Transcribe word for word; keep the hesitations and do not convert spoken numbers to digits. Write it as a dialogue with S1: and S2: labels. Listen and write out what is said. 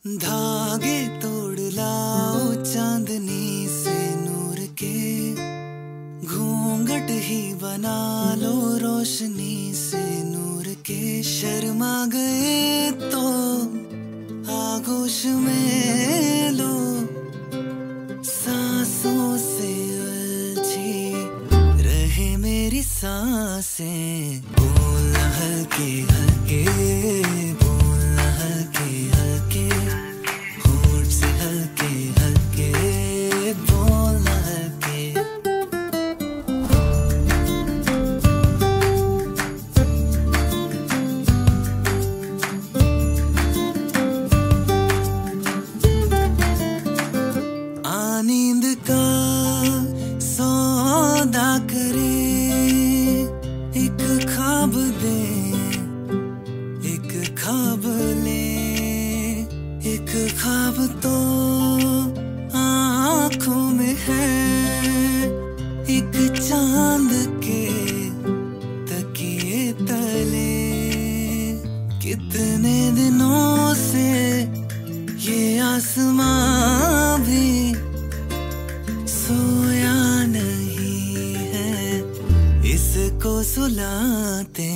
S1: धागे तोड़ लाओ चांदनी से नूर के, घूंघट ही बना लो रोशनी से नूर के। शर्मा गए तो आगोश में लो, सांसों से उलझी रहे मेरी सांसें। बोलना हल्के हल्के, बोलना हल्के हल्के, होठ से हल्के हल्के, बोलना हल्के। आ नींद का सौदा करे, एक ख्वाब दे, एक ख्वाब ले, एक ख्वाब तो आँखों में है, एक चांद के तकिए तले। कितने दिनों से ये आसमां भी सोया नहीं है, इसको सुलाते